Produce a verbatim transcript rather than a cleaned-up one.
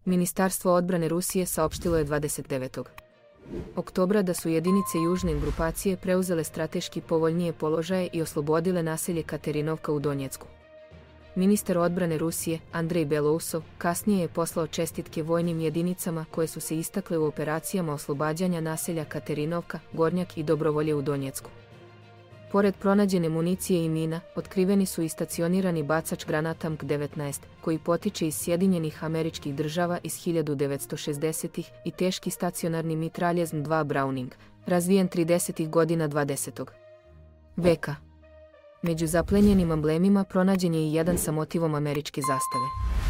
Ministarstvo odbrane Rusije saopštilo je dvadeset devetog oktobra da su jedinice južne grupacije preuzele strateški povoljnije položaje i oslobodile naselje Katerinovka u Donjecku. Ministar odbrane Rusije, Andrej Belousov, kasnije je poslao čestitke vojnim jedinicama koje su se istakle u operacijama oslobađanja naselja Katerinovka, Gornjak i Dobrovolje u Donjecku. Pored pronađene municije i mina, otkriveni su i stacionirani bacač granata M K devetnaest, koji potiče iz Sjedinjenih Američkih Država iz hiljadu devetsto šezdesetih i teški stacionarni mitraljez M dva Browning, razvijen tridesetih godina dvadesetog veka. Među zaplenjenim amblemima pronađen je i jedan sa motivom američke zastave.